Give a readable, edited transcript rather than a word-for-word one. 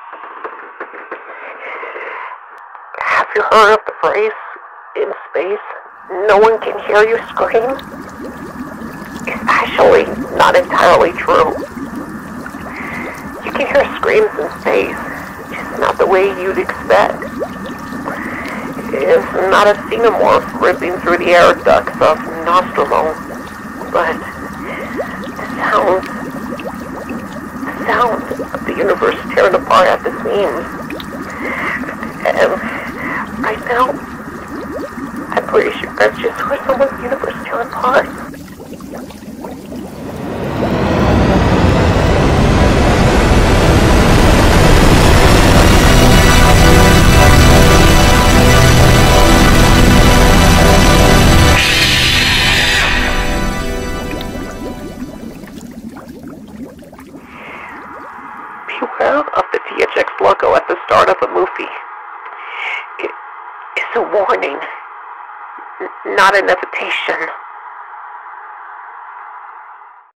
Have you heard of the phrase, in space, no one can hear you scream? It's actually not entirely true. You can hear screams in space, just not the way you'd expect. It's not a Xenomorph ripping through the air ducts of Nostromo, but the sound of the universe tearing apart at the seams. And right now, I'm pretty sure I just heard someone's universe tear apart. Beware of the THX logo at the start of a movie. It's a warning, not an invitation.